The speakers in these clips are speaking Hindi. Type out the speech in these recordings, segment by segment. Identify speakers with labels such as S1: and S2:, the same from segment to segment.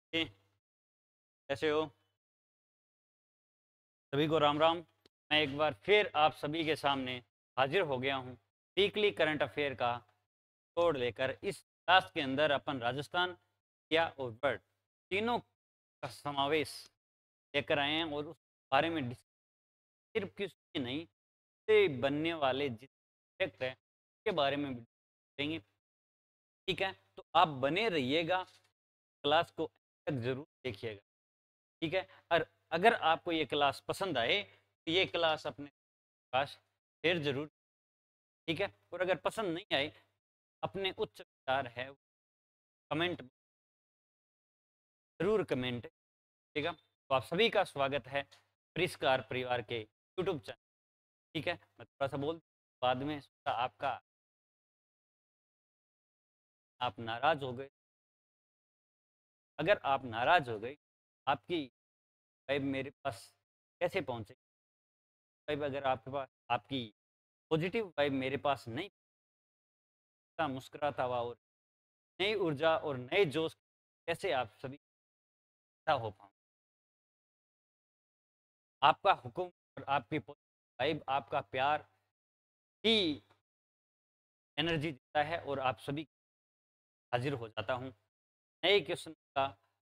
S1: जी, कैसे हो? सभी को राम राम। मैं एक बार फिर आप सभी के सामने हाजिर हो गया हूँ वीकली करंट अफेयर का तोड़ लेकर। इस क्लास के अंदर अपन राजस्थान, इंडिया और वर्ल्ड तीनों का समावेश लेकर आए हैं और उस बारे में सिर्फ किसी नहीं से बनने वाले जिस प्रोजेक्ट है उसके बारे में भी देंगे। ठीक है, तो आप बने रहिएगा, क्लास को अंत तक जरूर देखिएगा। ठीक है, और अगर आपको ये क्लास पसंद आए तो ये क्लास अपने पास शेयर जरूर। ठीक है, और अगर पसंद नहीं आए, अपने उच्च विचार है कमेंट जरूर कमेंट करिएगा। तो आप सभी का स्वागत है परिष्कार परिवार के यूट्यूब चैनल। ठीक है, मैं थोड़ा सा बोल बाद में आपका आप नाराज हो गए। अगर आप नाराज हो गए, आपकी वाइब मेरे पास कैसे पहुंचे? वाइब अगर आपके पास आपकी पॉजिटिव वाइब मेरे पास नहीं, मुस्कुराता हुआ और नई ऊर्जा और नए जोश कैसे आप सभी हो पाऊँ? आपका हुक्म और आपकी वाइब, आपका प्यार ही एनर्जी देता है और आप सभी हाजिर हो जाता हूँ नए क्वेश्चन का,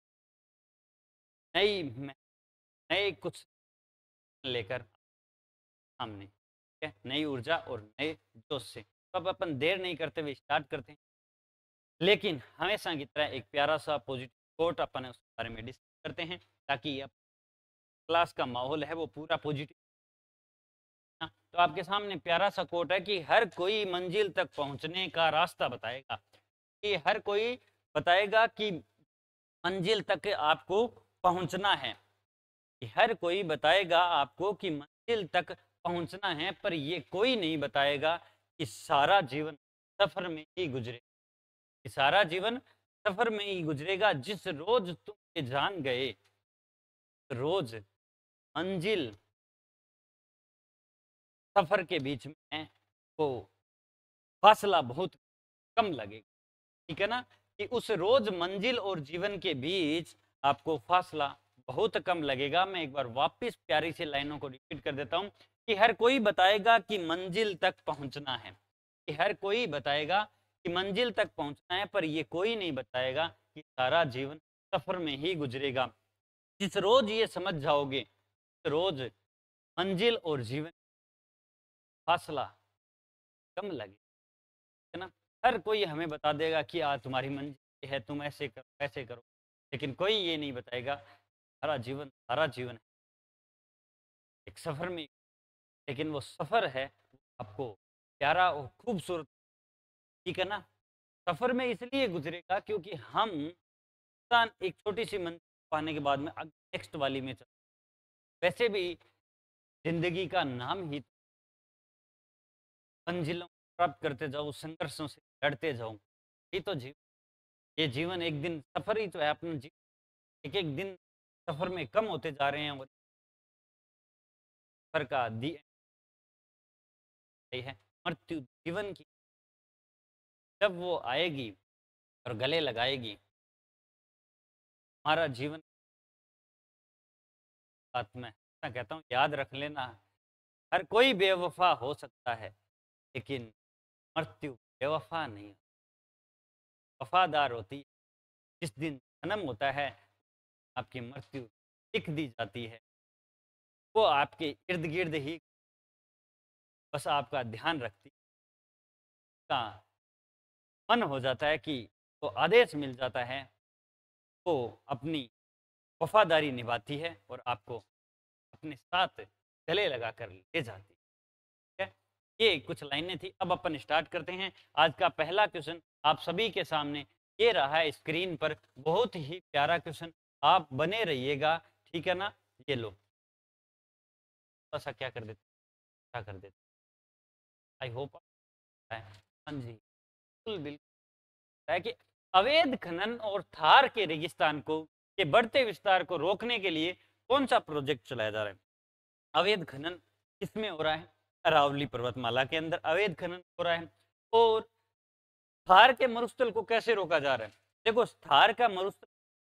S1: नई नए कुछ लेकर सामने। ठीक है, नई ऊर्जा और नए जोश से। तो अब अपन देर नहीं करते हुए स्टार्ट करते हैं, लेकिन हमेशा की तरह एक प्यारा सा पॉजिटिव कोट अपन उस बारे में डिस्कस करते हैं, ताकि अब क्लास का माहौल है वो पूरा पॉजिटिव। तो आपके सामने प्यारा सा कोट है कि हर कोई मंजिल तक पहुंचने का रास्ता बताएगा। कि हर कोई बताएगा कि मंजिल तक आपको पहुंचना है। कि हर कोई बताएगा आपको कि मंजिल तक पहुंचना है, पर ये कोई नहीं बताएगा कि सारा जीवन सफर में ही गुजरे। कि सारा जीवन सफर में ही गुजरेगा। जिस रोज तुम ये जान गए, रोज मंजिल सफर के बीच में वो फासला बहुत कम लगेगा। ठीक है ना, कि उस रोज मंजिल और जीवन के बीच आपको फासला बहुत कम लगेगा। मैं एक बार वापस प्यारी सी लाइनों को रिपीट कर देता हूं कि हर कोई बताएगा कि मंजिल तक पहुंचना है। कि हर कोई बताएगा कि मंजिल तक पहुंचना है, पर ये कोई नहीं बताएगा कि सारा जीवन सफर में ही गुजरेगा। जिस रोज ये समझ जाओगे, रोज मंजिल और जीवन फासला कम लगे, है ना। हर कोई हमें बता देगा कि आज तुम्हारी मंजिल है, तुम ऐसे करो ऐसे करो, लेकिन कोई ये नहीं बताएगा सारा जीवन एक सफर में। लेकिन वो सफर है आपको प्यारा और खूबसूरत। ठीक है ना, सफर में इसलिए गुजरेगा क्योंकि हम इंसान एक छोटी सी मंजिल पाने के बाद में नेक्स्ट वाली में चल। वैसे भी जिंदगी का नाम ही मंजिलों प्राप्त करते जाओ, संघर्षों से लड़ते जाओ। ये तो ये जीवन एक दिन सफर ही तो है अपना। एक एक दिन सफर में कम होते जा रहे हैं और सफर का दी है मृत्यु जीवन की। जब वो आएगी और गले लगाएगी, हमारा जीवन साथ में ऐसा कहता हूँ, याद रख लेना, हर कोई बेवफा हो सकता है, लेकिन मृत्यु बेवफा नहीं, वफादार होती है। जिस दिन जन्म होता है, आपकी मृत्यु लिख दी जाती है। वो आपके इर्द गिर्द ही बस आपका ध्यान रखती का मन हो जाता है कि तो आदेश मिल जाता है, वो अपनी वफादारी निभाती है और आपको अपने साथ गले लगाकर ले जाती है। ये कुछ लाइनें थी। अब अपन स्टार्ट करते हैं। आज का पहला क्वेश्चन आप सभी के सामने ये रहा है स्क्रीन पर। बहुत ही प्यारा क्वेश्चन, आप बने रहिएगा। ठीक है ना। ये लो, थोड़ा सा क्या कर देते, क्या कर देते, आई होप है। हाँ जी, बिल्कुल बिल्कुल है कि अवैध खनन और थार के रेगिस्तान को के बढ़ते विस्तार को रोकने के लिए कौन सा प्रोजेक्ट चलाया जा रहा है? अवैध खनन किसमें हो रहा है? अरावली पर्वतमाला के अंदर अवैध खनन हो रहा है। और थार के मरुस्थल को कैसे रोका जा रहा है? देखो, थार का मरुस्थल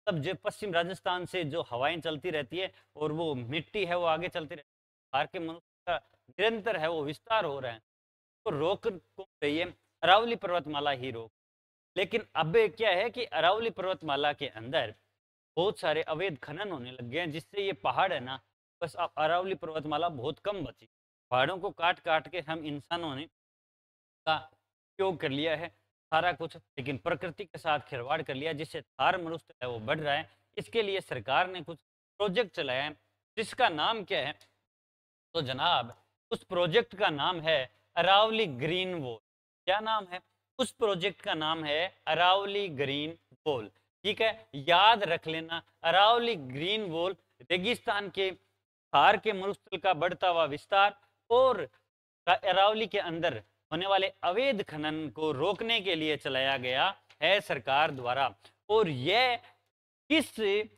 S1: तब जो पश्चिम राजस्थान से जो हवाएं चलती रहती है और वो मिट्टी है वो आगे चलती रहती है, बाहर के मनुष्य का निरंतर है वो विस्तार हो रहा है, तो रोक कौन रही है? अरावली पर्वतमाला ही रोक। लेकिन अब क्या है कि अरावली पर्वतमाला के अंदर बहुत सारे अवैध खनन होने लग गए हैं, जिससे ये पहाड़ है ना, बस अब अरावली पर्वतमाला बहुत कम बची। पहाड़ों को काट काट के हम इंसानों ने का उपयोग कर लिया है सारा कुछ, लेकिन प्रकृति के साथ खिलवाड़ कर लिया, जिससे थार मरुस्थल है वो बढ़ रहा है। इसके लिए सरकार ने कुछ प्रोजेक्ट चलाया है, जिसका नाम क्या है? तो जनाब, उस प्रोजेक्ट का नाम है अरावली ग्रीन वॉल। क्या नाम है? उस प्रोजेक्ट का नाम है अरावली ग्रीन वॉल। ठीक है, याद रख लेना, अरावली ग्रीन वॉल रेगिस्तान के थार के मरुस्थल का बढ़ता हुआ विस्तार और अरावली के अंदर होने वाले अवैध खनन को रोकने के लिए चलाया गया है सरकार द्वारा। और यह किस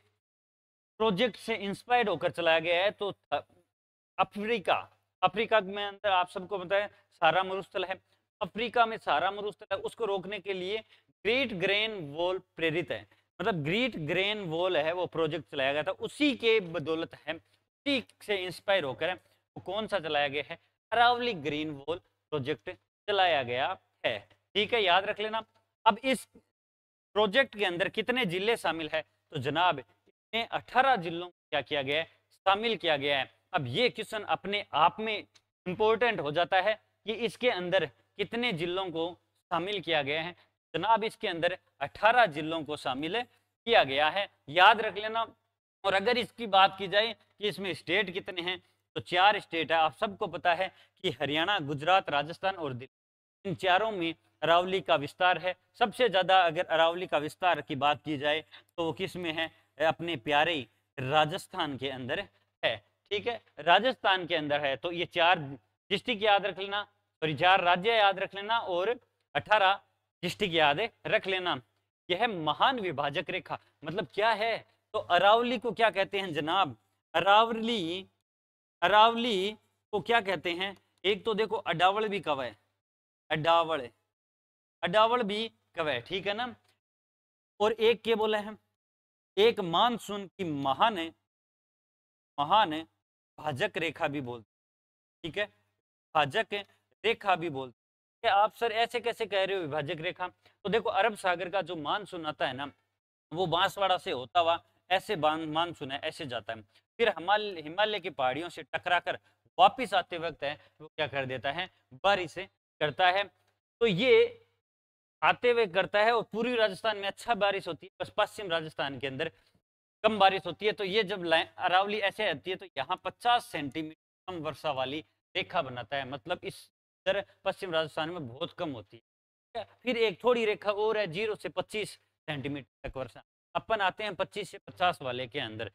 S1: प्रोजेक्ट से इंस्पायर्ड होकर चलाया गया है? तो अफ्रीका, अफ्रीका में अंदर आप सबको पता है सारा मरुस्थल है, अफ्रीका में सारा मरुस्थल है, उसको रोकने के लिए ग्रेट ग्रेन वॉल प्रेरित है, मतलब ग्रेट ग्रेन वॉल है वो प्रोजेक्ट चलाया गया था, उसी के बदौलत है, उसी से इंस्पायर होकर है वो कौन सा चलाया गया है? अरावली ग्रीन वॉल प्रोजेक्ट चलाया गया है। ठीक है, याद रख लेना। अब इस प्रोजेक्ट के अंदर कितने जिले शामिल है? तो जनाब, इसमें 18 जिलों को क्या किया गया है? शामिल किया गया है। अब ये क्वेश्चन अपने आप में इंपॉर्टेंट हो जाता है कि इसके अंदर कितने जिलों को शामिल किया गया है। जनाब, इसके अंदर 18 जिलों को शामिल किया गया है, याद रख लेना। और अगर इसकी बात की जाए कि इसमें स्टेट कितने हैं, तो 4 स्टेट है। आप सबको पता है कि हरियाणा, गुजरात, राजस्थान और दिल्ली, इन चारों में अरावली का विस्तार है। सबसे ज़्यादा अगर अरावली का विस्तार की बात की जाए तो वो किस में है? अपने प्यारे राजस्थान के अंदर है। ठीक है, राजस्थान के अंदर है। तो ये 4 डिस्ट्रिक्ट याद रख लेना, सॉरी 4 राज्य याद रख लेना और 18 डिस्ट्रिक्ट याद रख लेना। यह है महान विभाजक रेखा। मतलब क्या है? तो अरावली को क्या कहते हैं जनाब? अरावली, अरावली को क्या कहते हैं? एक तो देखो अडावल भी कव है, अडावल, अडावल भी कव है, ठीक है ना। और एक क्या बोला है? एक मानसून की महान महान भाजक रेखा भी बोलते, ठीक है, भाजक रेखा भी बोलते। क्या आप सर ऐसे कैसे कह रहे हो विभाजक रेखा? तो देखो अरब सागर का जो मानसून आता है ना, वो बांसवाड़ा से होता हुआ ऐसे मानसून है ऐसे जाता है, फिर हिमालय की पहाड़ियों से टकराकर वापिस आते वक्त है वो क्या कर देता है? बारिश करता है। तो ये आते हुए करता है और पूर्वी राजस्थान में अच्छा बारिश होती है, बस पश्चिम राजस्थान के अंदर कम बारिश होती है। तो ये जब अरावली ऐसे आती है तो यहाँ 50 सेंटीमीटर कम वर्षा वाली रेखा बनाता है, मतलब इस तरह पश्चिम राजस्थान में बहुत कम होती है। फिर एक थोड़ी रेखा और है 0 से 25 सेंटीमीटर तक वर्षा। अपन आते हैं 25 से 50 वाले के अंदर,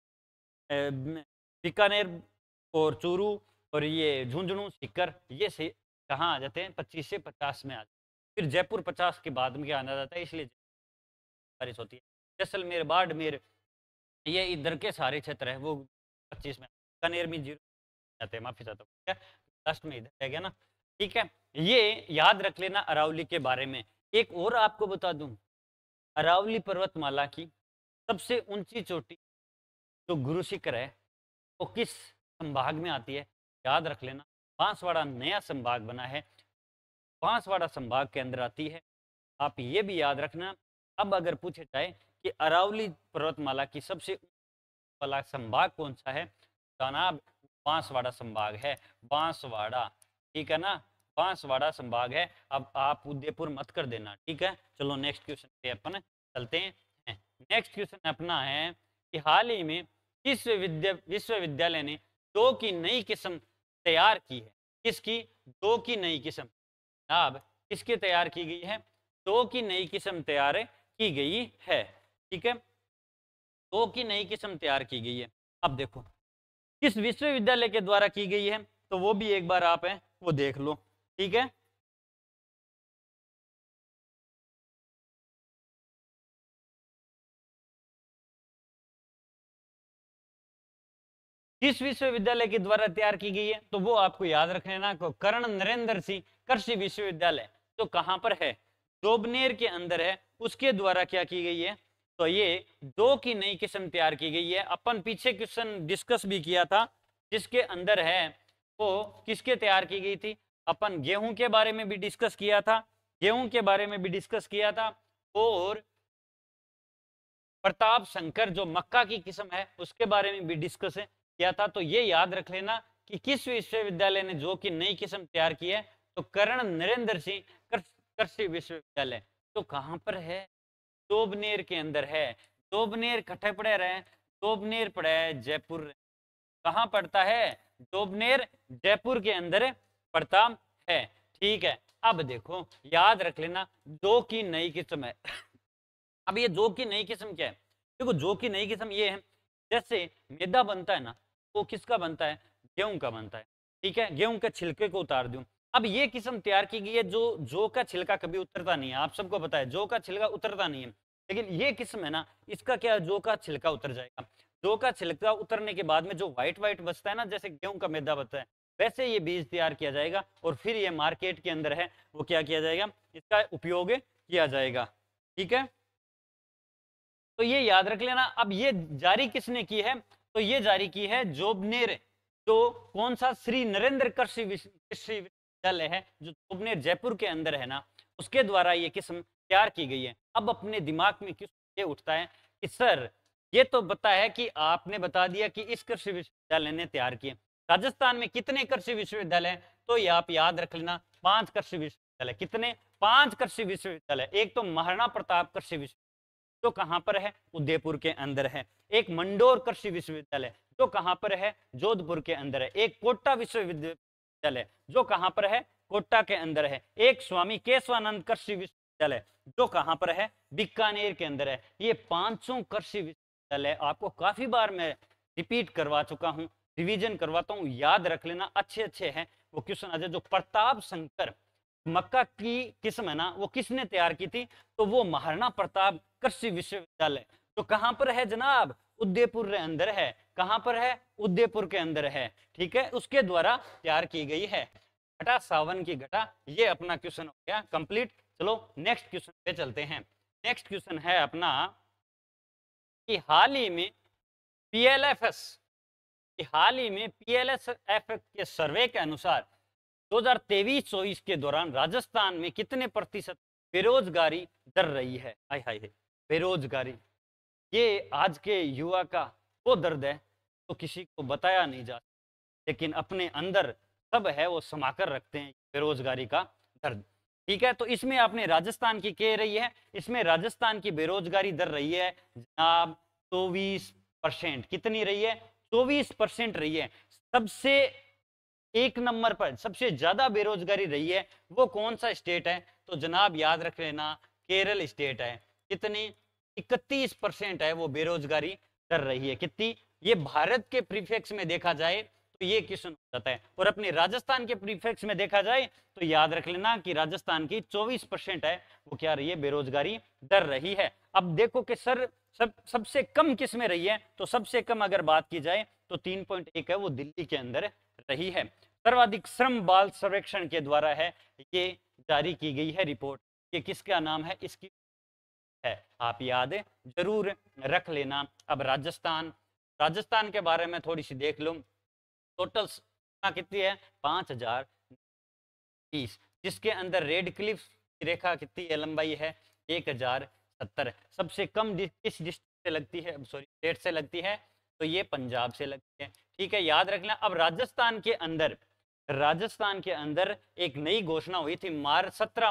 S1: बीकानेर और चूरू और ये झुंझुनू, सीकर, ये से कहाँ आ जाते हैं? 25 से 50 में आ जाते हैं। फिर जयपुर 50 के बाद में क्या आना जाता है, इसलिए बारिश होती है। जैसलमेर, बाड़मेर, ये इधर के सारे क्षेत्र है वो 25 में, बीकानेर में 0 जाते हैं, माफी चाहता हूँ, ठीक है, लास्ट में इधर रह गया ना। ठीक है, ये याद रख लेना अरावली के बारे में। एक और आपको बता दूं, अरावली पर्वतमाला की सबसे ऊंची चोटी जो गुरु शिखर है वो किस संभाग में आती है? याद रख लेना, बांसवाड़ा नया संभाग बना है, बांसवाड़ा संभाग के अंदर आती है। आप ये भी याद रखना, अब अगर पूछे जाए कि अरावली पर्वतमाला की सबसे वाला संभाग कौन सा है, जनाब बांसवाड़ा संभाग है, बांसवाड़ा, ठीक है ना, बांसवाड़ा संभाग है। अब आप उदयपुर मत कर देना, ठीक है। चलो नेक्स्ट क्वेश्चन पे अपन चलते हैं। नेक्स्ट क्वेश्चन अपना है कि हाल ही में किस विश्वविद्यालय ने 2 की नई किस्म तैयार की है? किसकी? 2 की नई किस्म। अब किसकी तैयार की गई है? 2 की नई किस्म तैयार की गई है, ठीक है, 2 की नई किस्म तैयार की गई है। अब देखो किस विश्वविद्यालय के द्वारा की गई है, तो वो भी एक बार आप है वो देख लो, ठीक है। किस विश्वविद्यालय के द्वारा तैयार की गई है, तो वो आपको याद रख लेना, कर्ण नरेंद्र सिंह कृषि विश्वविद्यालय, तो कहां पर है? जोबनेर के अंदर है, उसके द्वारा क्या की गई है? तो ये दो की नई किस्म तैयार की गई है। अपन पीछे क्वेश्चन डिस्कस भी किया था, जिसके अंदर है वो किसके तैयार की गई थी। अपन गेहूं के बारे में भी डिस्कस किया था, गेहूं के बारे में भी डिस्कस किया था, और प्रताप शंकर जो मक्का की किस्म है उसके बारे में भी डिस्कस किया था। तो ये याद रख लेना कि किस विश्वविद्यालय ने जो कि नई किस्म तैयार की है, तो कर्ण नरेंद्र सिंह कृषि विश्वविद्यालय। तो कहां पर है, दोबनेर के अंदर है। दोबनेर कठे पड़े रहे, दोबनेर पड़ा है जयपुर। कहाँ पड़ता है, दोबनेर जयपुर के अंदर पड़ता है। ठीक है, अब देखो याद रख लेना दो की नई किस्म है। अब ये जो की नई किस्म क्या है, देखो जो की नई किस्म ये है, जैसे मैदा बनता है ना, वो किसका बनता है, गेहूं का बनता है। ठीक है, गेहूं के छिलके को उतार दूं। अब ये किस्म तैयार की गई है जो का छिलका कभी उतरता नहीं है, आप सबको पता है जो का छिलका उतरता नहीं है, लेकिन ये किस्म है ना, इसका क्या, जो का छिलका उतर जाएगा। जो का छिलका उतरने के बाद में जो व्हाइट व्हाइट बचता है ना, जैसे गेहूं का मैदा बचता है, वैसे ये बीज तैयार किया जाएगा और फिर ये मार्केट के अंदर है वो क्या किया जाएगा, इसका उपयोग किया जाएगा। ठीक है, तो ये याद रख लेना। अब ये जारी किसने की है, तो ये जारी की है जोबनेर, जो कौन सा, श्री नरेंद्र कृषि विश्वविद्यालय है जो जोबनेर जयपुर के अंदर है ना, उसके द्वारा ये किस्म तैयार की गई है। अब अपने दिमाग में क्यों ये उठता है कि सर ये तो बता है कि आपने बता दिया कि इस कृषि विश्वविद्यालय ने तैयार किए, राजस्थान में कितने कृषि विश्वविद्यालय, तो ये आप याद रख लेना 5 कृषि विश्वविद्यालय। कितने, 5 कृषि विश्वविद्यालय। एक तो महाराणा प्रताप कृषि विश्वविद्यालय जो कहां पर है, उदयपुर के अंदर है। एक मंडोर कृषि विश्वविद्यालय जो कहां पर है, जोधपुर के अंदर है। एक कोटा विश्वविद्यालय जो कहां पर है, कोटा के अंदर है। एक स्वामी केशवानंद कृषि विश्वविद्यालय जो कहां पर है, बीकानेर के अंदर है। ये 500 कृषि विश्वविद्यालय आपको काफी बार मैं रिपीट करवा चुका हूं, रिवीजन करवाता हूं, याद रख लेना, अच्छे अच्छे हैं वो क्वेश्चन आ जाए। जो प्रताप शंकर मक्का की किस्म है ना, वो किसने तैयार की थी, तो वो महाराणा प्रताप कृषि विश्वविद्यालय जो कहां पर है जनाब, उदयपुर के अंदर है। कहां पर है, उदयपुर के अंदर है। ठीक है, उसके द्वारा तैयार की गई है। घटा सावन की घटा, ये अपना क्वेश्चन हो गया कंप्लीट। चलो नेक्स्ट क्वेश्चन पे चलते हैं। नेक्स्ट क्वेश्चन है अपना कि हाल ही में पीएलएफएस के सर्वे के अनुसार 2023-24 के दौरान राजस्थान में कितने प्रतिशत बेरोजगारी दर रही है। हाय हाय, बेरोजगारी, ये आज के युवा का वो दर्द है तो किसी को बताया नहीं जा, लेकिन अपने अंदर सब है वो समाकर रखते हैं बेरोजगारी का दर्द। ठीक है, तो इसमें आपने राजस्थान की कह रही है, इसमें राजस्थान की बेरोजगारी दर रही है जनाब 24%। कितनी रही है, 24% रही है। सबसे एक नंबर पर सबसे ज्यादा बेरोजगारी रही है वो कौन सा स्टेट है, तो जनाब याद रख लेना केरल स्टेट है। कितनी, 31% है वो बेरोजगारी दर रही है। कितनी, ये भारत के प्रीफिक्स में देखा जाए तो ये क्वेश्चन हो जाता है, और अपने राजस्थान के प्रीफिक्स में देखा जाए तो याद रख लेना कि राजस्थान की 24% है वो क्या रही है, बेरोजगारी दर रही है। अब देखो कि सर सबसे कम किस में रही है, तो सबसे कम अगर बात की जाए तो 3.1 है वो दिल्ली के अंदर रही है। सर्वाधिक श्रम बाल सर्वेक्षण के द्वारा है ये जारी की गई है रिपोर्ट। ये किसका नाम है, इसकी है, आप याद जरूर रख लेना। अब राजस्थान के बारे में थोड़ी सी देख लो। टोटल कितनी है, 5030, जिसके अंदर रेड क्लिफ की रेखा कितनी है, लंबाई है 1070। सबसे कम किस डिस्ट्रिक्ट से लगती है, सॉरी स्टेट से लगती है, तो ये पंजाब से लगती है। ठीक है, याद रखना। अब राजस्थान के अंदर एक नई घोषणा हुई थी 17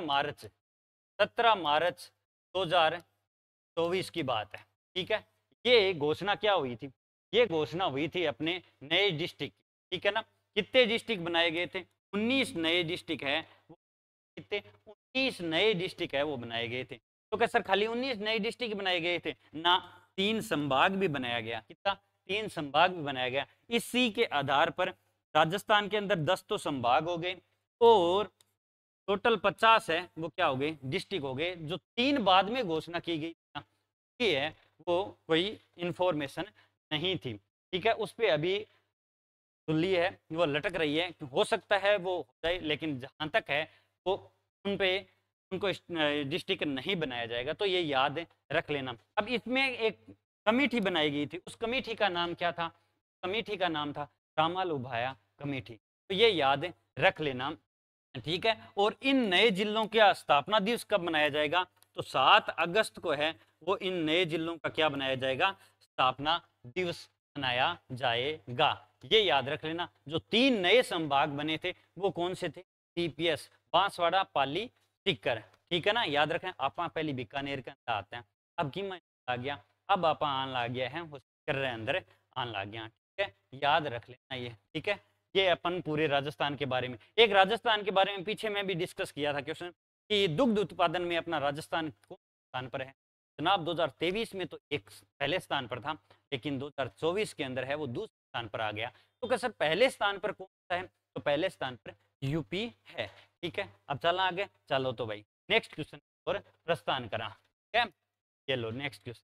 S1: मार्च 2024 की बात है। ठीक है, ये घोषणा क्या हुई थी, ये घोषणा हुई थी अपने नए डिस्ट्रिक्ट। ठीक है ना, कितने डिस्ट्रिक्ट बनाए गए थे, 19 नए डिस्ट्रिक्ट है, कितने, 19 नए डिस्ट्रिक्ट है वो बनाए गए थे। तो क्या सर खाली 19 नए डिस्ट्रिक्ट बनाए गए थे ना, 3 संभाग भी बनाया गया। कितना, 3 संभाग भी बनाया गया। इसी के आधार पर राजस्थान के अंदर 10 तो संभाग हो गए और टोटल 50 है वो क्या हो गए, डिस्ट्रिक्ट हो गए। जो 3 बाद में घोषणा की गई है वो कोई इंफॉर्मेशन नहीं थी। ठीक है, उस पर अभी सुल्ली है वो लटक रही है, हो सकता है वो हो जाए, लेकिन जहां तक है वो उनको डिस्ट्रिक्ट नहीं बनाया जाएगा। तो ये याद रख लेना। अब इसमें एक कमेटी बनाई गई थी, उस कमेटी का नाम क्या था? कमेटी का नाम था रामाल उभाया कमेटी। तो ये याद रख लेना, ठीक है। और इन नए जिलों का स्थापना दिवस कब मनाया जाएगा? तो 7 अगस्त को है वो इन नए जिलों का क्या बनाया जाएगा? स्थापना दिवस मनाया जाएगा। ये याद रख लेना। जो 3 नए संभाग बने थे वो कौन से थे? सीपीएस, बांसवाड़ा, पाली, सीकर, ठीक है ना। याद रखें। आप पहले बीकानेर के अंदर आते हैं, अब की मैं आ गया, अब आप आन लग गया है वो सीकर रे अंदर आन लग गया, ठीक है। याद रख लेना ये, ठीक है। ये अपन पूरे राजस्थान के बारे में, एक राजस्थान के बारे में पीछे मैं भी डिस्कस किया था क्वेश्चन कि दुग्ध उत्पादन में अपना राजस्थान कौन स्थान पर है? जनाब 2023 में तो एक पहले स्थान पर था, लेकिन 2024 के अंदर है वो दूसरे स्थान पर आ गया। तो क्या सर पहले स्थान पर कौन सा है? तो पहले स्थान पर यूपी है, ठीक है। अब चलना आगे, चलो तो भाई नेक्स्ट क्वेश्चन और प्रस्थान करा, ठीक है। ये लो नेक्स्ट क्वेश्चन।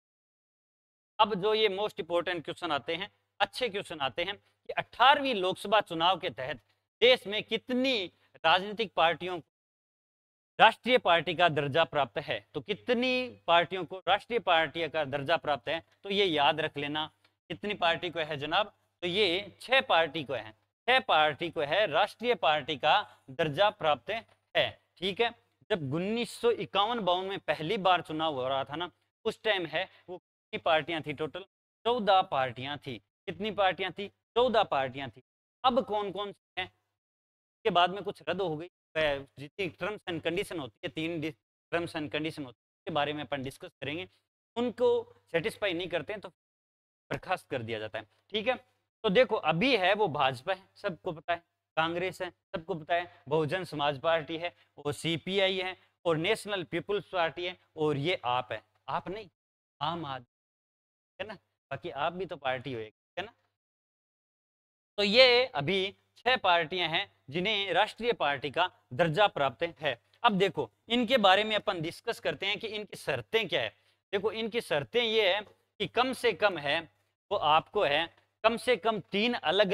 S1: अब जो ये मोस्ट इंपोर्टेंट क्वेश्चन आते हैं, अच्छे क्वेश्चन आते हैं कि 18वीं लोकसभा चुनाव के तहत देश में कितनी राजनीतिक पार्टियों राष्ट्रीय पार्टी का दर्जा प्राप्त है? तो कितनी पार्टियों को राष्ट्रीय पार्टी का दर्जा प्राप्त है? तो ये याद रख लेना। कितनी पार्टी को है जनाब? तो ये 6 पार्टी को है, 6 पार्टी को है राष्ट्रीय पार्टी का दर्जा प्राप्त है, ठीक है। जब 1951-52 में पहली बार चुनाव हो रहा था ना, उस टाइम है वो कितनी पार्टियां थी? टोटल 14 पार्टियां थी। कितनी पार्टियां थी? 14 पार्टियां थी। अब कौन कौन सी हैं? के बाद में कुछ रद्द हो गई। जितनी टर्म्स एंड कंडीशन होती है, 3 टर्म्स एंड कंडीशन होती है, उसके बारे में अपन डिस्कस करेंगे। उनको सेटिस्फाई नहीं करते हैं तो बर्खास्त कर दिया जाता है, ठीक है। तो देखो अभी है वो भाजपा है, सबको पता है, कांग्रेस है, सबको पता है, बहुजन समाज पार्टी है, और सीपीआई है, और नेशनल पीपुल्स पार्टी है, और ये आप है। आप नहीं, आम आदमी, है ना। बाकी आप भी तो पार्टी हो, है ना। तो ये अभी 6 पार्टियां हैं जिन्हें राष्ट्रीय पार्टी का दर्जा प्राप्त है। अब देखो इनके बारे में अपन डिस्कस करते हैं कि इनकी शर्तें क्या है। देखो इनकी शर्तें ये है कि कम से कम है वो आपको है कम से कम 3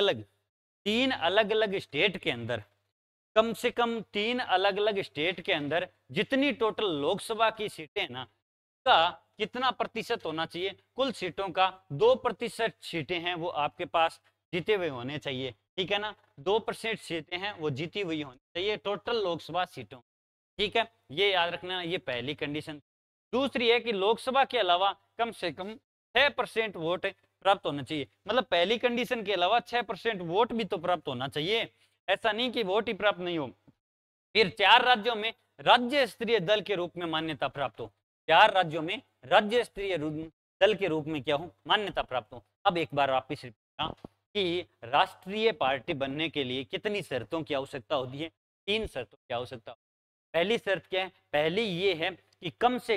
S1: अलग अलग स्टेट के अंदर, कम से कम 3 अलग अलग स्टेट के अंदर जितनी टोटल लोकसभा की सीटें हैं ना, का कितना प्रतिशत होना चाहिए? कुल सीटों का 2% सीटें हैं वो आपके पास जीते हुए होने चाहिए, ठीक है ना। 2% सीटें हैं वो जीती हुई होनी चाहिए टोटल लोकसभा सीटों, ठीक है। ये याद रखना, ये पहली कंडीशन। दूसरी है कि लोकसभा के अलावा कम से कम 6% वोट प्राप्त होना चाहिए। मतलब पहली कंडीशन के अलावा 6% वोट भी तो प्राप्त होना चाहिए, ऐसा नहीं कि वोट ही प्राप्त नहीं हो। फिर 4 राज्यों में राज्य स्तरीय दल के रूप में मान्यता प्राप्त हो, 4 राज्यों में राज्य स्तरीय दल के रूप में क्या हो? मान्यता प्राप्त हो। अब एक बार वापिस कि राष्ट्रीय पार्टी बनने के लिए कितनी शर्तों की आवश्यकता होती है? 3 शर्तों की आवश्यकता। पहली शर्त क्या है? पहली ये है कि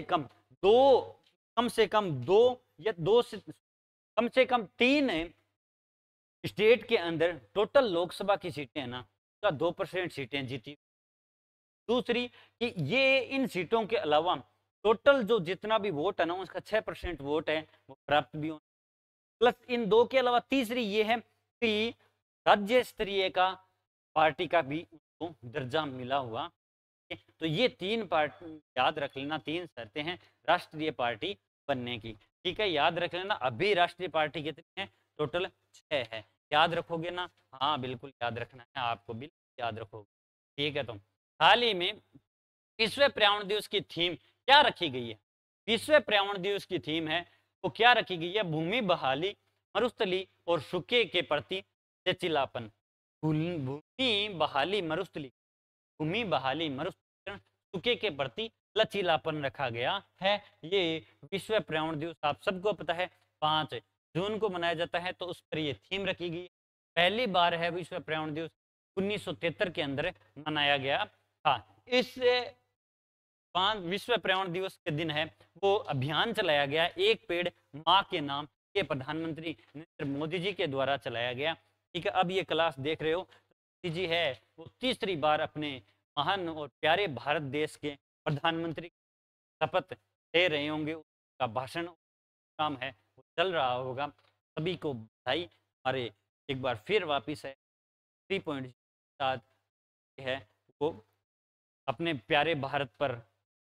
S1: कम से कम दो या दो से कम से कम 3 स्टेट के अंदर टोटल लोकसभा की सीटें है ना, उसका 2% सीटें जीती। दूसरी कि ये इन सीटों के अलावा टोटल जो जितना भी वोट है ना, उसका 6% वोट है वो प्राप्त भी हो। प्लस इन 2 के अलावा तीसरी ये है कि राज्य स्तरीय का पार्टी का भी उसको दर्जा मिला हुआ। तो ये 3 पार्ट याद रख लेना, 3 शर्तें हैं राष्ट्रीय पार्टी बनने की, ठीक है। याद रख लेना। अभी राष्ट्रीय पार्टी कितनी है? टोटल 6 है। याद रखोगे ना? हाँ बिल्कुल याद रखना है आपको, बिल्कुल याद रखोगे, ठीक है। तो हाल ही में विश्व पर्यावरण दिवस की थीम क्या रखी गई है? विश्व पर्यावरण दिवस की थीम है वो क्या रखी गई है? भूमि बहाली, मरुस्थली और सूखे के प्रति लचीलापन। भूमि बहाली मरुस्थली, भूमि बहाली मरुस्थलीकरण, सूखे के प्रति लचीलापन रखा गया है। ये विश्व पर्यावरण दिवस आप सबको पता है 5 जून को मनाया जाता है, तो उस पर ये थीम रखी गई है। पहली बार है विश्व पर्यावरण दिवस 1973 के अंदर मनाया गया था। इस 5 विश्व पर्यावरण दिवस के दिन है वो अभियान चलाया गया, एक पेड़ माँ के नाम, ये प्रधानमंत्री नरेंद्र मोदी जी के द्वारा चलाया गया, ठीक है। अब ये क्लास देख रहे हो, मोदी जी है वो तीसरी बार अपने महान और प्यारे भारत देश के प्रधानमंत्री शपथ ले रहे होंगे, उसका भाषण काम है वो चल रहा होगा। सभी को बधाई। हमारे एक बार फिर वापिस है 3 पॉइंट साथ है वो अपने प्यारे भारत पर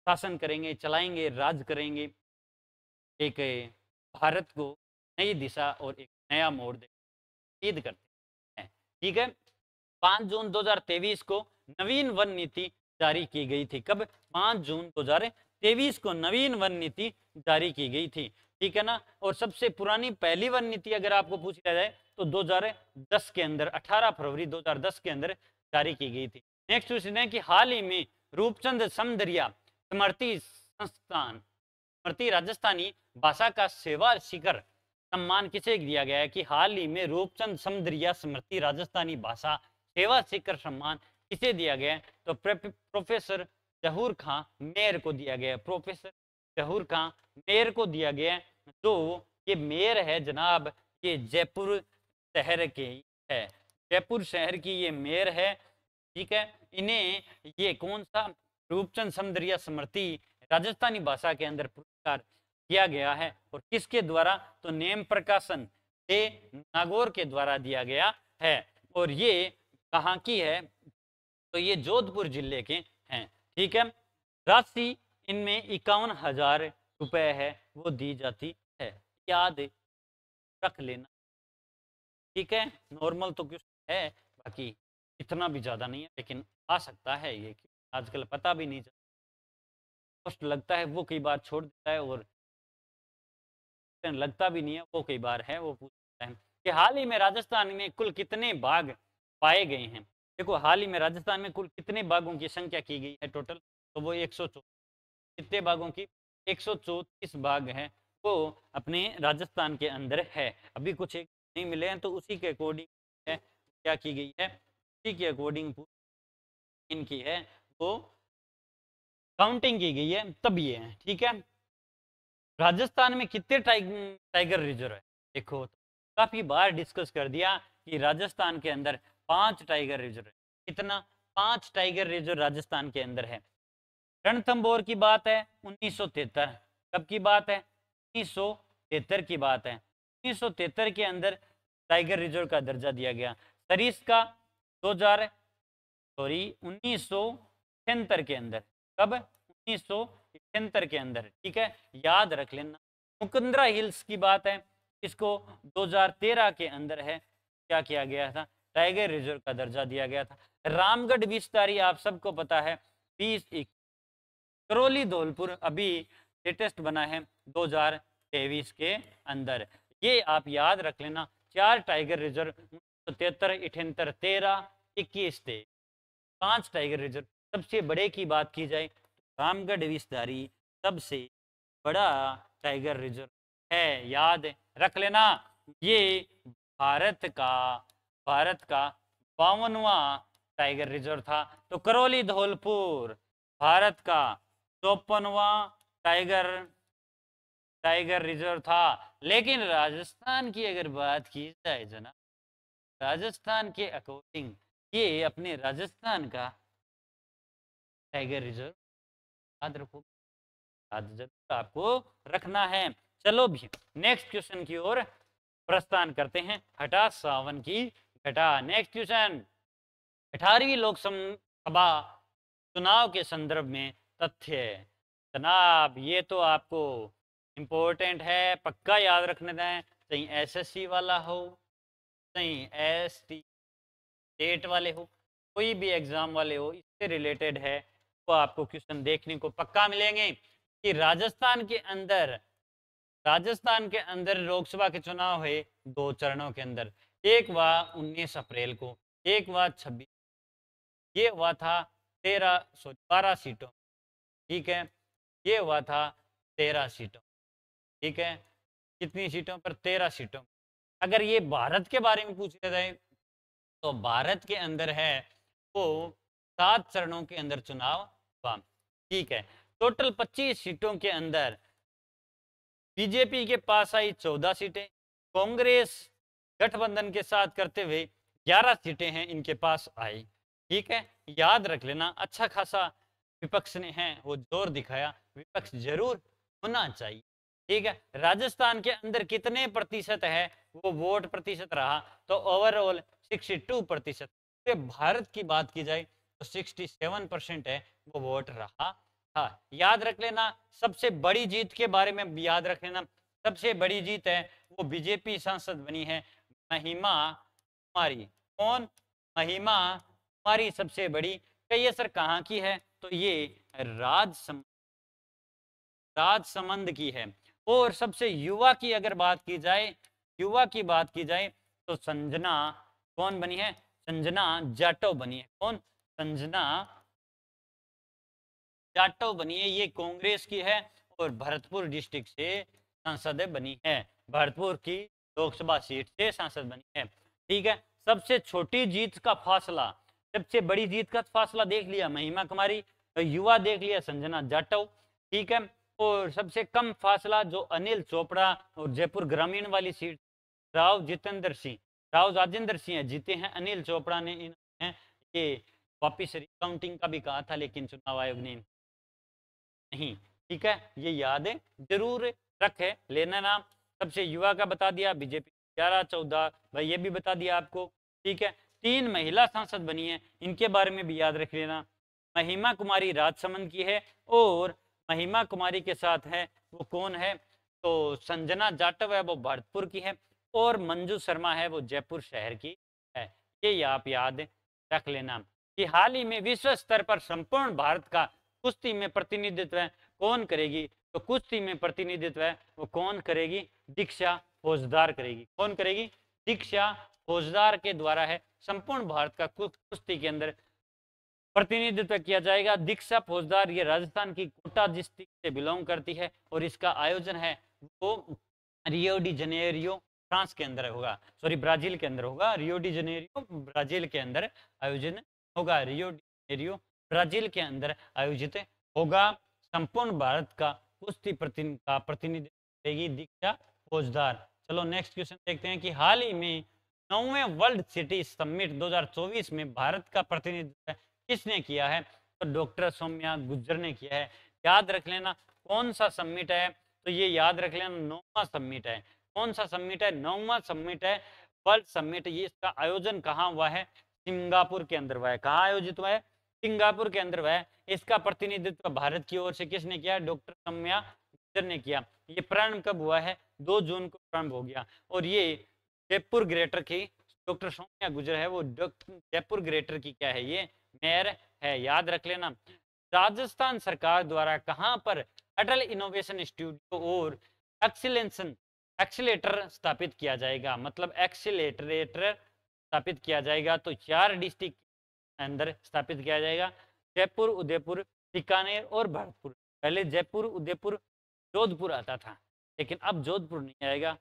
S1: शासन करेंगे, चलाएंगे, राज करेंगे, एक भारत को नई दिशा और एक नया मोड़ देने की उम्मीद करते हैं। ठीक है, 5 जून 2023 को नवीन वन नीति जारी की गई थी। कब? 5 जून 2023 को नवीन वन नीति जारी की गई थी। ठीक है ना। और सबसे पुरानी पहली वन नीति अगर आपको पूछ लिया जाए तो 2010 के अंदर, 18 फरवरी 2010 के अंदर जारी की गई थी। नेक्स्ट क्वेश्चन है कि हाल ही में रूपचंद समदरिया स्मृति संस्थान स्मृति राजस्थानी भाषा का सेवा शिखर सम्मान किसे दिया गया है? कि हाल ही में रूपचंद समदरिया स्मृति राजस्थानी भाषा सेवा शिखर सम्मान किसे दिया गया है? तो प्रोफेसर जहूर खां मेयर को दिया गया है। प्रोफेसर जहूर खां मेयर को दिया गया है। तो ये मेयर है जनाब, ये जयपुर शहर के है, जयपुर शहर की ये मेयर है। ठीक है, इन्हें ये कौन सा रूपचंद समदरिया स्मृति राजस्थानी भाषा के अंदर पुरस्कार किया गया है और किसके द्वारा? तो नेम प्रकाशन से नागौर के द्वारा दिया गया है। और ये कहाँ की है? तो ये जोधपुर जिले के हैं। ठीक है, राशि इनमें 51,000 रुपए है वो दी जाती है, याद रख लेना। ठीक है, नॉर्मल तो कुछ है, बाकी इतना भी ज्यादा नहीं है, लेकिन आ सकता है ये, आजकल पता भी नहीं चलता, पोस्ट लगता है वो कई बार छोड़ देता है और लगता भी नहीं है वो कई बार है, वो पूछता है कि हाल ही में राजस्थान में कुल कितने बाघ पाए गए हैं। देखो, हाल ही में राजस्थान में कुल कितने बाघों की संख्या की गई है टोटल? तो वो 134। कितने बाघों की? 134 बाघ है वो अपने राजस्थान के अंदर है। अभी कुछ एक नहीं मिले हैं तो उसी के अकॉर्डिंग है क्या की गई है, उसी के अकॉर्डिंग इनकी है वो काउंटिंग की गई है, तब ये है। ठीक है, राजस्थान में कितने टाइगर रिजर्व है? देखो, काफी बार डिस्कस कर दिया कि राजस्थान के अंदर 5 टाइगर रिजर्व है। कितना? 5 टाइगर रिजर्व राजस्थान के अंदर है। रणथंभौर की बात है 1973। कब की बात है? 1973 की बात है। 1973 के अंदर टाइगर रिजर्व का दर्जा दिया गया। सरिस्का 1973 के अंदर। कब? 1973 के अंदर। ठीक है, याद रख लेना। मुकुंदरा हिल्स की बात है, इसको 2013 के अंदर है क्या किया गया था? टाइगर रिजर्व का दर्जा दिया गया था। रामगढ़ विस्तारी आप सबको पता है 20। करौली धौलपुर अभी लेटेस्ट बना है 2023 के अंदर। ये आप याद रख लेना। 4 टाइगर रिजर्व 73, 78, 13, 21 थे। 5 टाइगर रिजर्व। सबसे बड़े की बात की जाए तो रामगढ़ विस्तारी सबसे बड़ा टाइगर रिजर्व है, याद रख लेना। ये भारत का 52वां टाइगर रिजर्व था। तो करौली धौलपुर भारत का 54वां टाइगर रिजर्व था। लेकिन राजस्थान की अगर बात की जाए जना, राजस्थान के अकॉर्डिंग ये अपने राजस्थान का टाइगर रिजर्व याद रखो, याद जरूर आपको रखना है। चलो भी नेक्स्ट क्वेश्चन की ओर प्रस्थान करते हैं। हटा सावन की घटा। नेक्स्ट क्वेश्चन, 18वीं लोकसभा चुनाव के संदर्भ में तथ्य। जनाब, ये तो आपको इम्पोर्टेंट है, पक्का याद रखने दें। चाहे एसएससी वाला हो, चाहे एसटी स्टेट वाले हो, कोई भी एग्जाम वाले हो, इससे रिलेटेड है तो आपको क्वेश्चन देखने को पक्का मिलेंगे कि राजस्थान के अंदर लोकसभा के चुनाव हुए 2 चरणों के अंदर। एक हुआ 19 अप्रैल को, एक हुआ 26। ये हुआ था 12 सीटों। ठीक है, ये हुआ था 13 सीटों। ठीक है, कितनी सीटों पर? 13 सीटों। अगर ये भारत के बारे में पूछा जाए तो भारत के अंदर है वो 7 चरणों के अंदर चुनाव हुआ। ठीक है, टोटल 25 सीटों के अंदर बीजेपी के पास आई 14 सीटें, कांग्रेस गठबंधन के साथ करते हुए 11 सीटें हैं इनके पास आई। ठीक है, याद रख लेना। अच्छा खासा विपक्ष ने है वो जोर दिखाया, विपक्ष जरूर होना चाहिए। ठीक है, राजस्थान के अंदर कितने प्रतिशत है वो वोट प्रतिशत रहा? तो ओवरऑल 62%। भारत की बात की जाए तो 67% है वो वोट रहा हाँ, याद रख लेना, सबसे बड़ी जीत के बारे में भी याद रख लेना। सबसे बड़ी जीत है वो बीजेपी सांसद बनी है महिमा कुमारी। कौन? महिमा कुमारी सबसे बड़ी। कहिए सर कहाँ की है? तो ये राजसमंद, राजसमंद की है। और सबसे युवा की अगर बात की जाए, युवा की बात की जाए तो संजना कौन बनी है? संजना जाटव बनी है। कौन? संजना जाटव बनी है, ये कांग्रेस की है और भरतपुर डिस्ट्रिक्ट से सांसद बनी है। भरतपुर की लोकसभा सीट से सांसद बनी है। ठीक है, सबसे छोटी जीत का फासला, सबसे बड़ी जीत का फासला देख लिया महिमा कुमारी, युवा देख लिया संजना जाटव। ठीक है, और सबसे कम फासला जो अनिल चोपड़ा और जयपुर ग्रामीण वाली सीट राव जितेंद्र सिंह, राव राजेंद्र सिंह जीते हैं। अनिल चोपड़ा ने ये वापिस रिकाउंटिंग का भी कहा था लेकिन चुनाव आयोग ने नहीं। ठीक है, ये याद जरूर रखे लेना नाम। सबसे युवा का बता दिया, बीजेपी 11-14 भाई ये भी बता दिया आपको। ठीक है, 3 महिला सांसद बनी है, इनके बारे में भी याद रख लेना। महिमा कुमारी राजसमंद की है और महिमा कुमारी के साथ है वो कौन है? तो संजना जाटव है, वो भरतपुर की है और मंजू शर्मा है वो जयपुर शहर की है। ये आप याद रख लेना कि हाल ही में विश्व स्तर पर संपूर्ण भारत का कुश्ती में प्रतिनिधित्व कौन करेगी? तो कुश्ती में प्रतिनिधित्व वो कौन करेगी? दीक्षा फौजदार करेगी। कौन करेगी? दीक्षा फौजदार के द्वारा है संपूर्ण भारत का कुश्ती के अंदर प्रतिनिधित्व किया जाएगा। दीक्षा फौजदार ये राजस्थान की कोटा डिस्ट्रिक्ट से बिलोंग करती है और इसका आयोजन है वो रियो डी जनेरियो फ्रांस के अंदर होगा, सॉरी ब्राजील के अंदर होगा। रियो डी जनेरियो ब्राजील के अंदर आयोजन होगा, रियो डी जनेरियो ब्राजील के अंदर आयोजित होगा। संपूर्ण भारत का कुश्ती प्रतिनिधित्व करेगी दीक्षा फौजदार। चलो नेक्स्ट क्वेश्चन देखते हैं कि हाल ही में 9वें वर्ल्ड सिटी समिट 2024 में भारत का प्रतिनिधित्व किसने किया है? तो डॉक्टर सौम्या गुज्जर ने किया है। याद रख लेना कौन सा समिट है? तो ये याद रख लेना 9वां समिट है। कौन सा समिट है? 9वां समिट है, वर्ल्ड समिट। ये इसका आयोजन कहाँ हुआ है? सिंगापुर के अंदर हुआ है। कहाँ आयोजित हुआ है? सिंगापुर के अंदर हुआ है। इसका प्रतिनिधित्व भारत की ओर से किसने किया? डॉक्टर सौम्या गुज्जर ने किया। ये प्रारंभ कब हुआ है? 2 जून को प्रारंभ हो गया और ये जयपुर ग्रेटर की डॉक्टर सौम्या गुज्जर है वो जयपुर ग्रेटर की क्या है? ये मेयर है। याद रख लेना। राजस्थान सरकार द्वारा कहां पर अटल इनोवेशन स्टूडियो और एक्सीलेंसन एक्सीलेटर स्थापित किया जाएगा? मतलब एक्सीलेटर स्थापित किया जाएगा तो 4 डिस्ट्रिक्ट अंदर स्थापित किया जाएगा, जयपुर, उदयपुर, बीकानेर और भरतपुर। पहले जयपुर, उदयपुर, जोधपुर आता था लेकिन अब जोधपुर नहीं आएगा।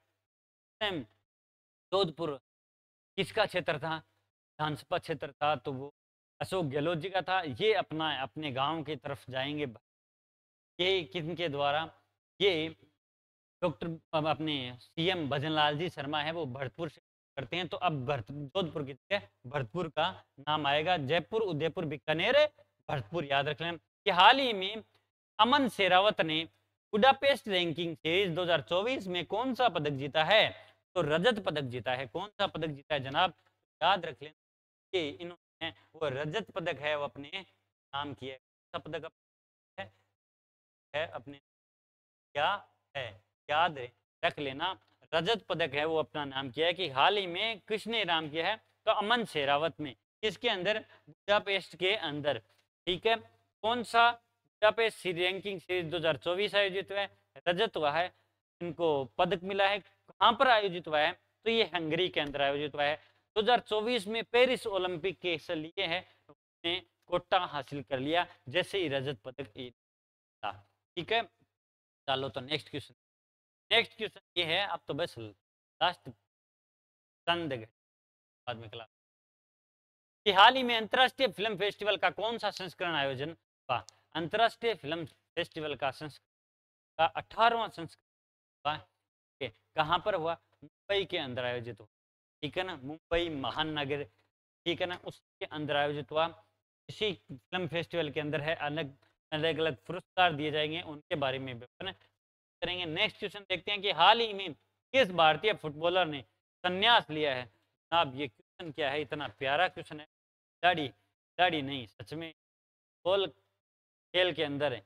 S1: जोधपुर किसका क्षेत्र था? विधानसभा क्षेत्र था, तो वो अशोक गहलोत जी का था। ये अपना अपने गांव की तरफ जाएंगे। ये किनके द्वारा? ये डॉक्टर अपने सीएम भजनलाल जी शर्मा है वो भरतपुर से करते हैं। तो अब जोधपुर की जगह भरतपुर का नाम आएगा। जयपुर, उदयपुर, बीकानेर, भरतपुर। याद रख लें कि हाल ही में अमन शेरावत ने बुडापेस्ट रैंकिंग सीरीज 2024 में कौन सा पदक जीता है? तो रजत पदक जीता है। कौन सा पदक जीता है जनाब? याद रख लें कि इन्होंने वो रजत पदक है वो अपने नाम किया है। पदक है अपने क्या है? याद रख लेना रजत पदक है वो अपना नाम किया है। कि हाल ही में किसने नाम किया है? तो अमन शेरावत में। किसके अंदर? बुडापेस्ट के अंदर। ठीक है, कौन सा? बुडापेस्ट रैंकिंग सीरीज 2024 आयोजित हुआ है, रजत हुआ है, इनको पदक मिला है। कहाँ पर आयोजित हुआ है? तो ये हंगरी के अंदर आयोजित हुआ है। 2024 में पेरिस ओलंपिक के हिस्सा लिए है, उसने कोटा हासिल कर लिया जैसे ही रजत पदक था। ठीक है, चलो तो नेक्स्ट क्वेश्चन। नेक्स्ट क्वेश्चन ये है, अब तो बस लास्ट चंद बाद में क्लास कि हाल ही में अंतर्राष्ट्रीय फिल्म फेस्टिवल का कौन सा संस्करण आयोजन हुआ? अंतर्राष्ट्रीय फिल्म फेस्टिवल का संस्करण का 18वां संस्करण हुआ। कहाँ पर हुआ? मुंबई के अंदर आयोजित हुआ। ठीक है ना, मुंबई महानगर। ठीक है ना, उसके अंदर आयोजित हुआ। इसी फिल्म फेस्टिवल के अंदर है अलग अलग अलग पुरस्कार दिए जाएंगे, उनके बारे में करेंगे। नेक्स्ट क्वेश्चन देखते हैं कि हाल ही में किस भारतीय फुटबॉलर ने संन्यास लिया है? अब ये क्वेश्चन क्या है? इतना प्यारा क्वेश्चन है। दाढ़ी दाढ़ी नहीं, सच में फुटबॉल खेल के अंदर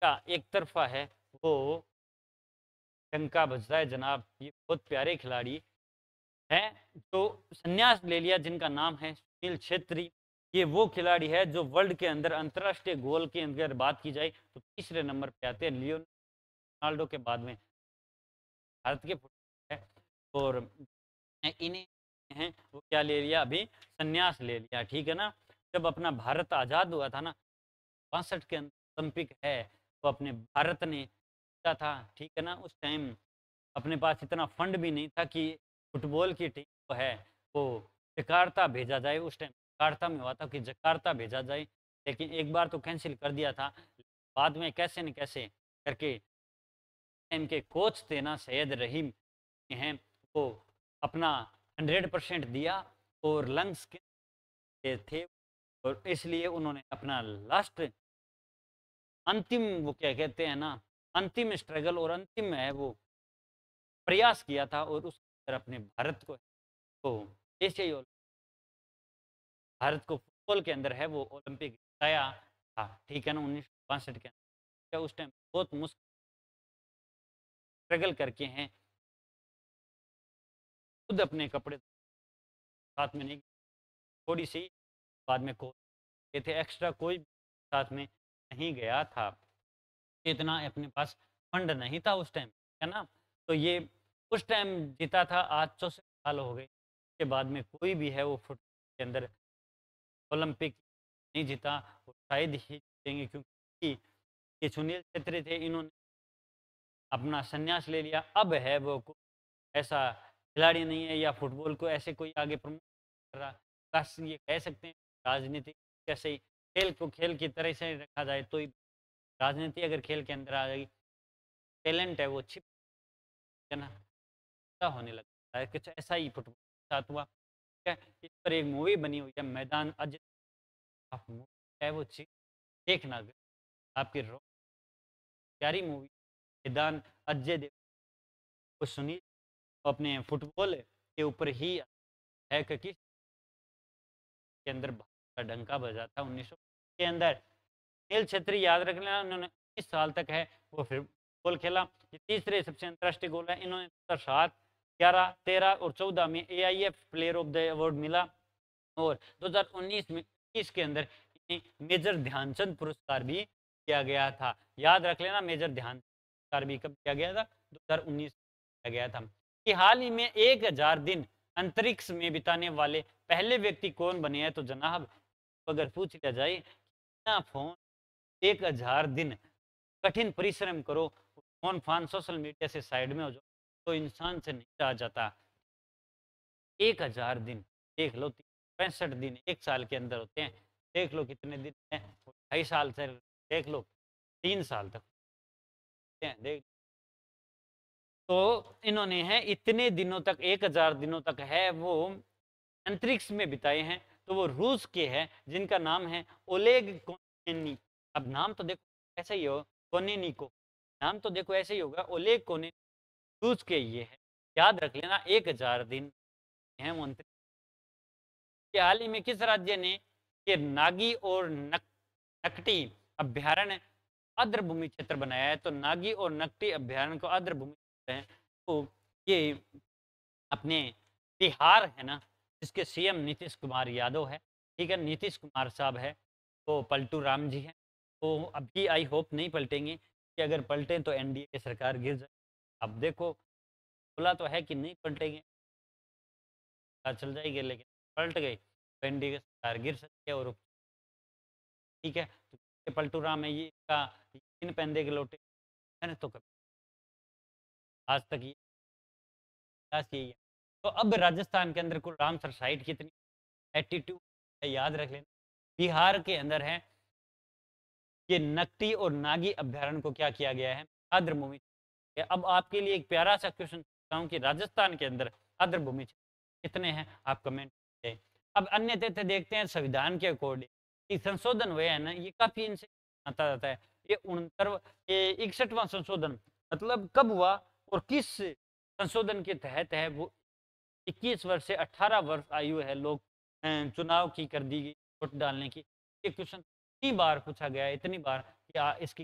S1: का एक तरफा है वो डंका बजता है जनाब। ये बहुत प्यारे खिलाड़ी हैं जो संन्यास ले लिया, जिनका नाम है सुनील छेत्री। ये वो खिलाड़ी है जो वर्ल्ड के अंदर अंतर्राष्ट्रीय गोल के अंदर बात की जाए तो तीसरे नंबर पे आते हैं, लियोन रोनाल्डो के बाद में भारत के फुटबॉल है। और इन्हें हैं वो क्या ले लिया, अभी संन्यास ले लिया, ठीक है ना। जब अपना भारत आज़ाद हुआ था ना 62 के अंदर ओलंपिक है, तो अपने भारत ने जीता था, ठीक है ना। उस टाइम अपने पास इतना फंड भी नहीं था कि फुटबॉल की टीम को है वो जकार्ता भेजा जाए। उस टाइम जकार्ता में हुआ था कि जकार्ता भेजा जाए, लेकिन एक बार तो कैंसिल कर दिया था। बाद में कैसे न कैसे करके इनके कोच थे ना सैयद रहीम हैं, वो अपना 100% दिया और लंग्स के थे, और इसलिए उन्होंने अपना लास्ट अंतिम वो क्या कहते हैं ना अंतिम स्ट्रगल और अंतिम है वो प्रयास किया था, और उस तरह अपने भारत को तो एशियाई भारत को फुटबॉल के अंदर है वो ओलंपिक जिताया था, ठीक है ना। 1962 के अंदर उस टाइम बहुत मुश्किल स्ट्रगल करके हैं, खुद अपने कपड़े साथ में नहीं, थोड़ी सी बाद में को ये थे एक्स्ट्रा, कोई साथ में नहीं गया था, इतना अपने पास फंड नहीं था उस टाइम, है ना। तो ये उस टाइम जीता था, आज 64 साल हो गए के बाद में कोई भी है वो फुटबॉल के अंदर ओलंपिक नहीं जीता, और शायद ही जीतेंगे, क्योंकि ये सुनील छेत्री थे, इन्होंने अपना संन्यास ले लिया। अब है वो ऐसा खिलाड़ी नहीं है या फुटबॉल को ऐसे कोई आगे प्रमोट कर रहा, बस ये कह सकते हैं राजनीति कैसे ही खेल को खेल की तरह से रखा जाए, तो राजनीति अगर खेल के अंदर आ जाएगी, टैलेंट है वो छिप है ना, ऐसा होने लगता है। कुछ ऐसा ही फुटबॉल के साथ हुआ, ठीक है। इस पर एक मूवी बनी हुई है मैदान अज, आप है वो देखना, आपकी प्यारी मूवी मैदान अजय देव को सुनी, अपने फुटबॉल के ऊपर ही है कि किस के अंदर भारत का डंका बजा था 1900 के अंदर। खेल क्षेत्र याद रखना, उन्होंने 19 साल तक है वो फिर गोल खेला। ये तीसरे सबसे अंतर्राष्ट्रीय गोल है, इन्होंने 2007, 11, 13 और 14 में AIF player of the award मिला, और 2019 में 21 के अंदर इन्हें मेजर ध्यानचंद पुरस्कार भी किया गया था। याद रख लेना, मेजर ध्यानचंद पुरस्कार भी कब किया गया था, 2019 किया गया था। कि हाल ही में 1000 दिन अंतरिक्ष में बिताने वाले पहले व्यक्ति कौन बने हैं, तो जनाब अगर पूछ लिया जाए ना फोन 1000 दिन कठिन परिश्रम करो, फोन फान सोशल मीडिया से साइड में हो जाओ, तो इंसान से नहीं रहा जाता। 1000 दिन देख लो, 65 दिन एक साल के अंदर होते हैं, देख लो कितने दिन हैं, 2.5 साल से देख लो 3 साल तक हैं, देख। तो इन्होंने है इतने दिनों तक 1000 दिनों तक है वो अंतरिक्ष में बिताए हैं। तो वो रूस के हैं जिनका नाम है ओलेग कोनेनी। अब नाम तो देखो ऐसे ही हो, कोनेनिको, नाम तो देखो ऐसे ही होगा, ओलेग कोने, रूस के ये है। याद रख लेना, 1000 दिन हैं वो अंतरिक्ष। हाल ही में किस राज्य ने ये नागी और नकटी अभ्यारण्य आर्द्रभूमि क्षेत्र बनाया है, तो नागी और नकटी अभ्यारण्य को आर्द्रभूमि क्षेत्र है, तो ये अपने बिहार है ना, जिसके CM नीतीश कुमार यादव है, ठीक है, नीतीश कुमार साहब है, तो पलटू राम जी हैं, तो अभी आई होप नहीं पलटेंगे, कि अगर पलटे तो NDA की सरकार गिर जाए। अब देखो बोला तो है कि नहीं पलटेंगे, चल जाएगी, लेकिन पलट गई तो NDA की सरकार गिर सकती है, और ठीक है। तो ये पलटू राम है, ये इसका तीन पेंदे के लोटे मैंने तो कभी आज तक ये यही है। तो अब राजस्थान के अंदर कुल रामसर साइट कितनी 82 है, याद रख लेना। बिहार के अंदर है ये नकटी और नागी अभ्यारण्य को क्या किया गया है, आर्द्रभूमि। अब आपके लिए एक प्यारा सा क्वेश्चन पूछता हूँ कि राजस्थान के अंदर आर्द्रभूमि कितने हैं, आप कमेंट करें। अब अन्य तथ्य देखते हैं संविधान के अकॉर्डिंग संशोधन हुए हैं ना, ये काफी इनसे आता जाता है। ये 61वां संशोधन मतलब कब हुआ और किस संशोधन के तहत है, वो 21 वर्ष से 18 वर्ष आयु है लोग चुनाव की कर दी गई वोट डालने की। ये क्वेश्चन इतनी बार पूछा गया है, इतनी बार कि इसकी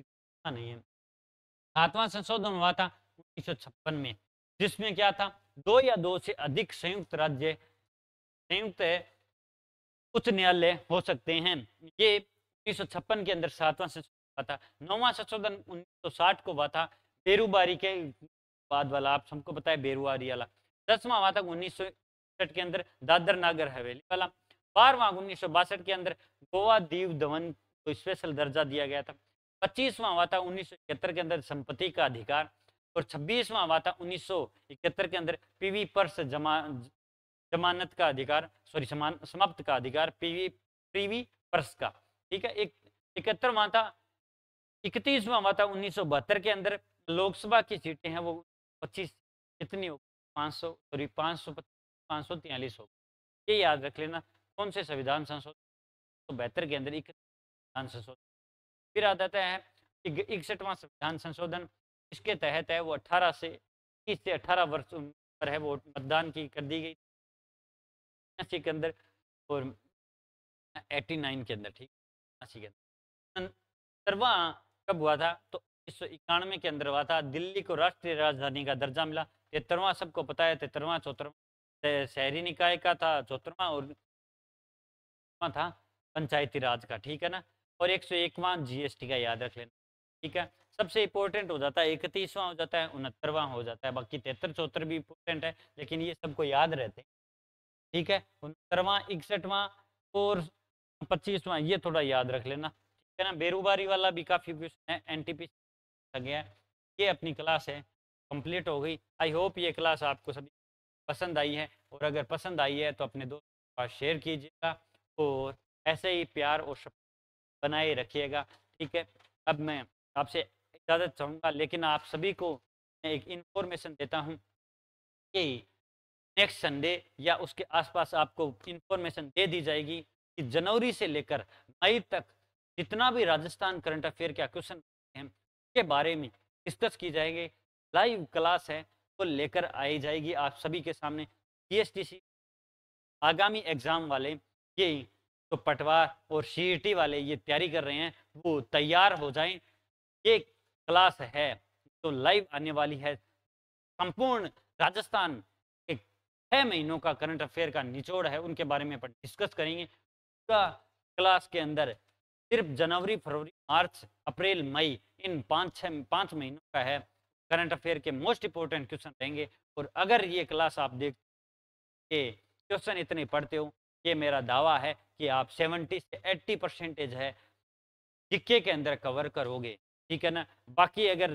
S1: नहीं है। 7वां संशोधन हुआ था 1956 में, जिसमें क्या था, 2 या 2 से अधिक संयुक्त उच्च न्यायालय हो सकते हैं। ये 1956 के अंदर 7वां संशोधन हुआ था। 9वां संशोधन 1960 को हुआ था, बेरूबारी के बाद वाला, आप सबको पता है बेरूबारी वाला। 10वां हुआ था 1961 के अंदर दादर नागर हवेली वाला। 12वां 1962 के अंदर गोवा दीव दमन को स्पेशल दर्जा दिया गया था। 25वां हुआ था 1971 के अंदर संपत्ति का अधिकार। और 26वां हुआ था 1971 के अंदर पीवी पर्स जमानत का अधिकार, सॉरी समाप्त का अधिकार, पीवी प्रीवी पर्स का। ठीक है। एक 71वां था 31वां हुआ था 1972 के अंदर, लोकसभा की सीटें हैं वो 25 कितनी हो, 500 सॉरी 543 हो। ये याद रख लेना। कौन से संविधान संशोधन 72 के अंदर संविधान संशोधन। फिर आ जाता है 61वां संविधान संशोधन, इसके तहत है वो 18 से 30 से 18 वर्ष उम्र पर है वो मतदान की कर दी गई के अंदर। और 89 के अंदर, ठीक 80 के अंदर। 70वां कब हुआ था, तो 1991 के अंदर हुआ था, दिल्ली को राष्ट्रीय राजधानी का दर्जा मिला। 73वां सबको पता है, 73वां 74वां शहरी निकाय का था, 74वां और था पंचायती राज का। ठीक है ना। और 101वां जीएसटी का याद रख लेना। ठीक है। सबसे इंपॉर्टेंट हो जाता है 31वां हो जाता है, 69वां हो जाता है, बाकी 73 74 भी इंपॉर्टेंट है, लेकिन ये सबको याद रहते हैं। ठीक है। 69वां 61वां और 25वां ये थोड़ा याद रख लेना। ठीक है ना। बेरोजगारी वाला भी काफी क्वेश्चन है, एनटीपी गया है। ये अपनी क्लास है कंप्लीट हो गई। आई होप ये क्लास आपको सभी पसंद आई है, और अगर पसंद आई है तो अपने दोस्तों के पास शेयर कीजिएगा, और ऐसे ही प्यार और बनाए रखिएगा। ठीक है। अब मैं आपसे इजाज़त चाहूँगा, लेकिन आप सभी को मैं एक इन्फॉर्मेशन देता हूँ कि नेक्स्ट संडे या उसके आसपास आपको इन्फॉर्मेशन दे दी जाएगी कि जनवरी से लेकर मई तक जितना भी राजस्थान करंट अफेयर का क्वेश्चन हैं के बारे में डिस्कस की जाएगी। लाइव क्लास है वो लेकर आई जाएगी आप सभी के सामने। पीएसटीसी आगामी एग्जाम वाले, ये तो पटवा और सीईटी वाले ये तैयारी कर रहे हैं, वो तैयार हो जाएं। ये क्लास है तो लाइव आने वाली है। संपूर्ण राजस्थान के 6 महीनों का करंट अफेयर का निचोड़ है, उनके बारे में अपन डिस्कस करेंगे। पूरा क्लास के अंदर सिर्फ जनवरी फरवरी मार्च अप्रैल मई इन 5 महीनों का है करंट अफेयर के मोस्ट इंपोर्टेंट क्वेश्चन रहेंगे। और अगर ये क्लास आप देख के क्वेश्चन इतने पढ़ते हो, ये मेरा दावा है कि आप 70 से 80% है जीके के अंदर कवर करोगे। ठीक है ना। बाकी अगर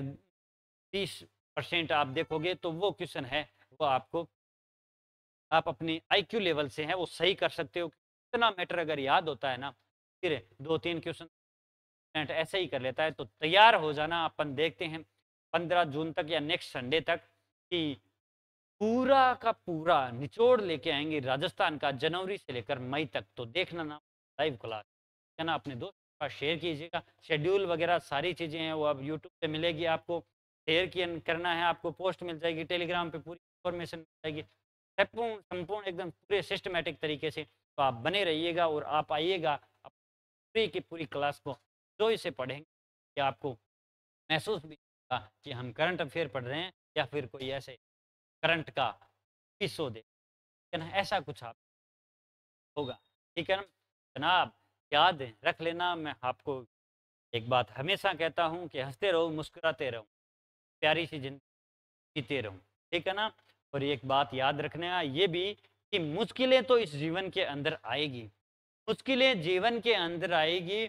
S1: 30% आप देखोगे तो वो क्वेश्चन है वो आपको आप अपनी आईक्यू लेवल से है वो सही कर सकते हो। इतना मैटर अगर याद होता है ना, फिर 2-3 क्वेश्चन ऐसे ही कर लेता है। तो तैयार हो जाना, अपन देखते हैं 15 जून तक या नेक्स्ट संडे तक कि पूरा का पूरा निचोड़ लेके आएंगे राजस्थान का जनवरी से लेकर मई तक। तो देखना ना लाइव क्लास है ना, अपने दोस्त का शेयर कीजिएगा। शेड्यूल वगैरह सारी चीज़ें हैं वो अब यूट्यूब पे मिलेगी आपको, शेयर किया करना है आपको, पोस्ट मिल जाएगी टेलीग्राम पे, पूरी इन्फॉर्मेशन मिल जाएगी संपूर्ण संपूर्ण एकदम पूरे सिस्टमेटिक तरीके से। तो आप बने रहिएगा और आप आइएगा पूरी की पूरी क्लास को जो इसे पढ़ेंगे कि आपको महसूस भी होगा कि हम करंट अफेयर पढ़ रहे हैं या फिर कोई ऐसे करंट का एपिसोड है ना, ऐसा कुछ आप होगा। ठीक है ना जनाब। याद रख लेना, मैं आपको एक बात हमेशा कहता हूँ कि हंसते रहो मुस्कुराते रहो, प्यारी सी जिंदगी जीते रहो। ठीक है ना। और एक बात याद रखना ये भी कि मुश्किलें तो इस जीवन के अंदर आएगी, मुश्किलें जीवन के अंदर आएगी,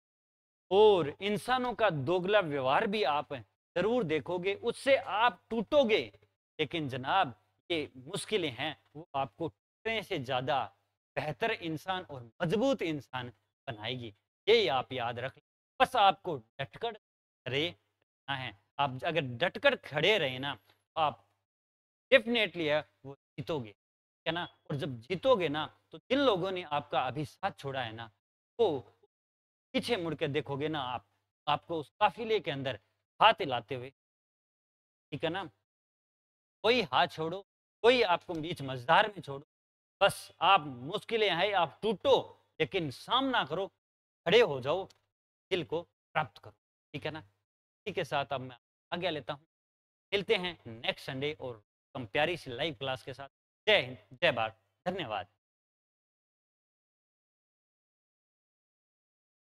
S1: और इंसानों का दोगला व्यवहार भी आप जरूर देखोगे, उससे आप टूटोगे। लेकिन जनाब ये मुश्किलें हैं वो आपको टूटने से ज्यादा बेहतर इंसान और मजबूत इंसान बनाएगी। ये आप याद रख, बस आपको डटकर खड़े रहना है। आप अगर डटकर खड़े रहे ना, आप डेफिनेटली है वो जीतोगे। है ना। और जब जीतोगे ना, तो जिन लोगों ने आपका अभी साथ छोड़ा है ना, वो पीछे मुड़ के देखोगे ना, आप आपको उस काफिले के अंदर हाथ हिलाते हुए। ठीक है ना। कोई हाथ छोड़ो, कोई आपको बीच मझधार में छोड़ो, बस आप मुश्किलें हैं आप टूटो, लेकिन सामना करो, खड़े हो जाओ, दिल को प्राप्त करो। ठीक है ना। इसी के साथ अब मैं आज्ञा लेता हूँ। मिलते हैं नेक्स्ट संडे और प्यारी सी लाइव क्लास के साथ। जय हिंद, जय भारत, धन्यवाद।